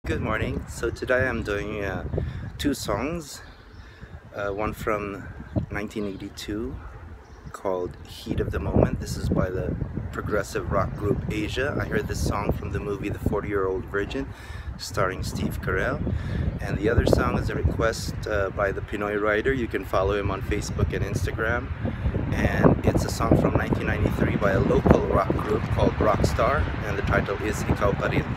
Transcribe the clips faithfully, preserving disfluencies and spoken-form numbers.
Good morning. So today I'm doing uh, two songs, uh, one from nineteen eighty-two called Heat of the Moment. This is by the progressive rock group Asia. I heard this song from the movie The forty Year Old Virgin starring Steve Carell. And the other song is a request uh, by the Pinoy Writer. You can follow him on Facebook and Instagram. And it's a song from nineteen ninety-three by a local rock group called Rockstar, and the title is Ikaw Pa Rin.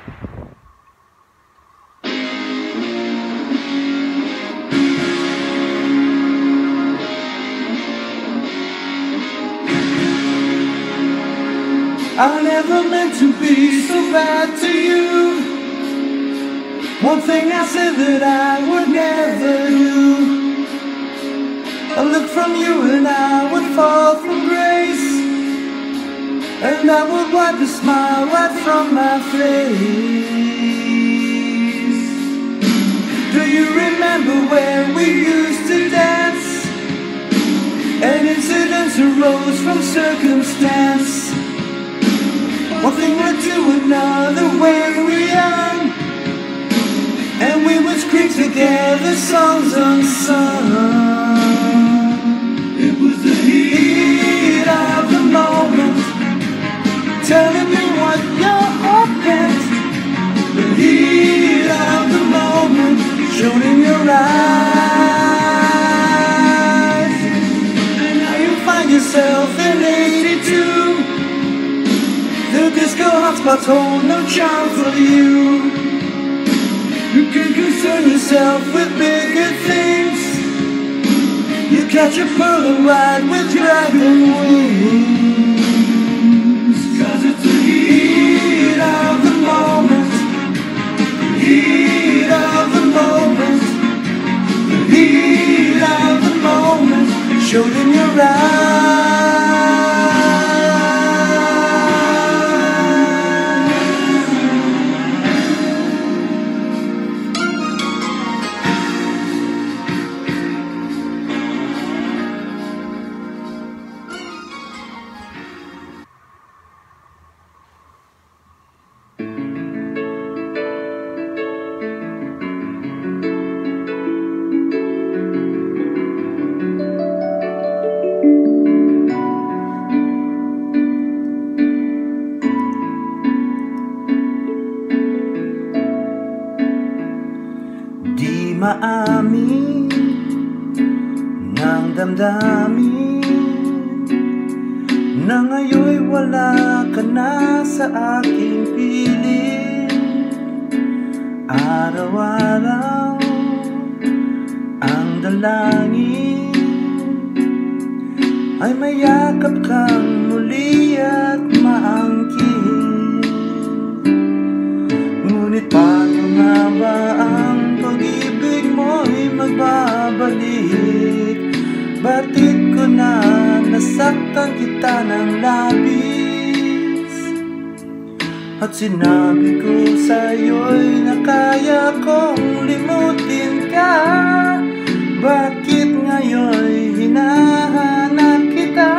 I never meant to be so bad to you. One thing I said that I would never do. A look from you and I would fall from grace, and I would wipe the smile right from my face. Do you remember when we used to dance, and incidents arose from circumstance? One thing led to another when we were young, and we would scream together songs unsung. It was the heat of the moment, telling me what your heart meant. The heat of the moment shone in your eyes, and now you find yourself in eighty-two. The disco hotspots hold no charm for you. You can concern yourself with bigger things. You catch a pearl and ride with dragon wings. Cause it's the heat of the moment, the heat of the moment, the heat of the moment showed in your eyes. Maamin ng damdamin na ngayon'y wala ka na sa aking piling. Araw-araw ang dalangin ay mayakap kang muli at maangkin. Ngunit paano nga ba ang pag-ibig mo'y magbabalik? Batid ko na nasaktan kita ng labis, at sinabi ko sa'yo'y na kaya kong limutin ka. Bakit ngayon'y hinahanap kita?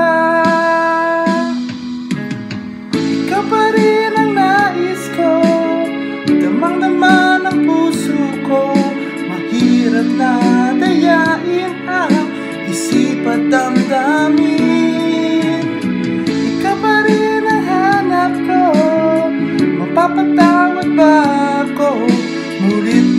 Ikaw pa rin ang nais ko, damang-dama ng puso ko. Mahirap na dayain ang isip at damdamin. Ikaw pa rin ang hanap ko, mapapatawad ba ako? Ngunit